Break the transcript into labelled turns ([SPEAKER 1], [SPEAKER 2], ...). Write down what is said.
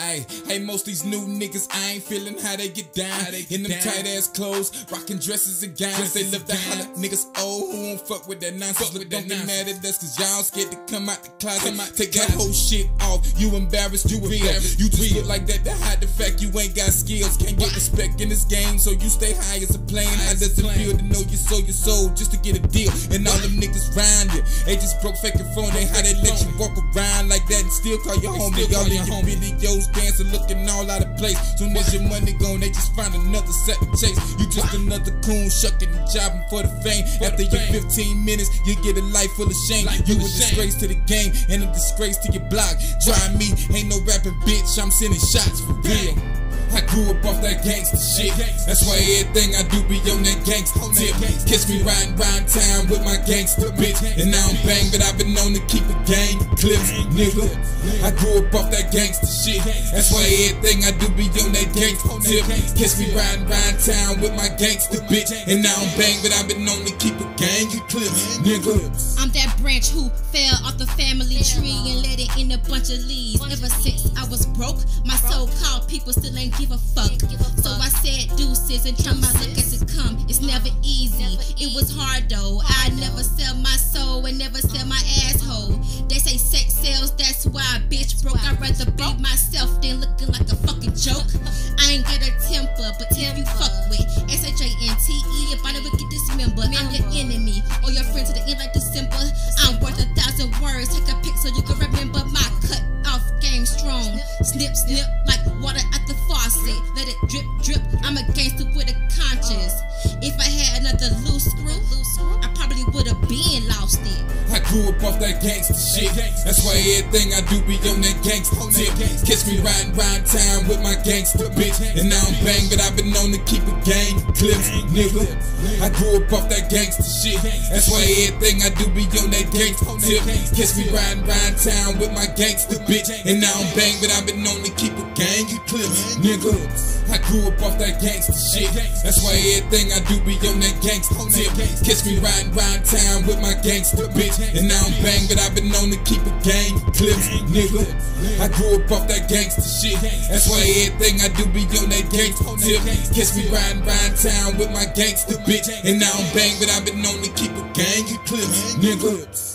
[SPEAKER 1] Hey, most these new niggas, I ain't feeling how they get down. In them tight ass clothes, rocking dresses and gowns. They love to holler, niggas old who won't fuck with that nonsense. But don't get mad at us, cause y'all scared to come out the closet. Take that whole shit off, you embarrassed, you real. You just look like that to hide the fact you ain't got skills. Can't get respect in this game, so you stay high as a plane. How does it feel to know you sold your soul just to get a deal? And all them niggas round you, they just broke faking phone. They how they let you walk around like that and still call your homie. Y'all in your videos dancing, looking all out of place. Soon as your money gone, they just find another set to chase. You just another coon shucking and jobbing for the fame. After your 15 minutes, you get a life full of shame. You a disgrace to the game and a disgrace to your block. Try me, ain't no rapping bitch, I'm sending shots for real. I grew up off that gangsta shit. That's why everything I do be on that gangsta tip. Catch me riding round town with my gangsta bitch. And now I'm bang, but I've been known to keep a gang clips, nigga. I grew up off that gangsta shit. That's why everything I do be on that gangsta tip. Catch me riding round town with my gangsta bitch. And now I'm bang, but I've been known to keep a gang clips, nigga.
[SPEAKER 2] I'm that branch who fell off the family tree and let it in a bunch of leaves. Ever since I was broke, my so-called people still ain't give a fuck. So I said deuces and try my luck as it come. It's never easy, it was hard though. I never sell my soul and never sell my asshole. They say sex sells, that's why a bitch broke. I'd rather be myself than looking like a fucking joke. I ain't got a temper, but if you fuck with SHANTE, if I never get dismembered, I'm your enemy or your friend to the end like December. I'm worth 1,000 words, take a pic so you can remember my cut off game strong. Snip, snip like water at the faucet. Let it drip, drip. I'm a gangster with a conscience. If I had another loose screw, I probably would have been lost it.
[SPEAKER 1] I grew up off that gangsta shit. That's why everything I do be on that gangsta tip. Catch me riding round town with my gangsta bitch. And now I'm bang, but I've been known to keep a gang clips, nigga. I grew up off that gangsta shit. That's why everything I do be on that gangsta tip. Catch me riding round town with my gangsta bitch. And now I'm bang, but I've been known to keep a gang clips, nigga. I grew up off that gangsta shit. That's why everything I do be on that gangsta tip. Catch me riding round town with my gangsta bitch. And now I'm bang, but I've been known to keep a gang clips, nigga. I grew up off that gangsta shit. That's why everything I do be on that gangsta tip. Catch me riding round town with my gangsta bitch. And now I'm bang, but I've been known to keep a gang clips, nigga.